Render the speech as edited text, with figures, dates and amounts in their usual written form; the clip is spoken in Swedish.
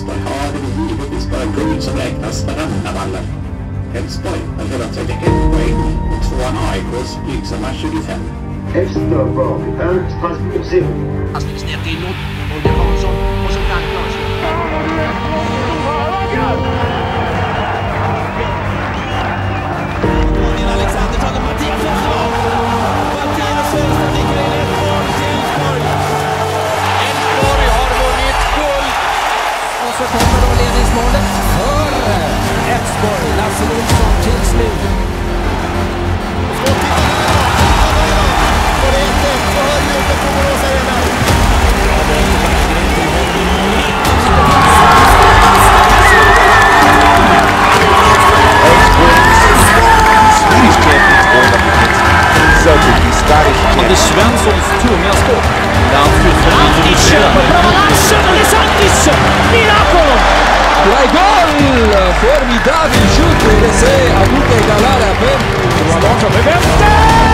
Elfsborg har givetvis bara guld som räknas varandra vallen. Elfsborg har redan 31 poäng och tvåan AIKs blygsamma 25. Efter valet är Strasbourg ser. Snett inåt, Holger Hansson och så Frank Larsson. Alexander från Mattias Fällman. Mattias Fällman ligger i rätt mål till Elfsborg. Elfsborg har vunnit guld. Och så kommer då ledningsmålet för Elfsborg. Lasse Olsson till slut. Och det är inte så hör ljudet på Borås Arena. Anders Svenssons tunga skott. Antic på Bravalansen och Santis miracolo! Dai gol! Formidabile shoot che si è avuto a egalare a Ben. Startar med vänster!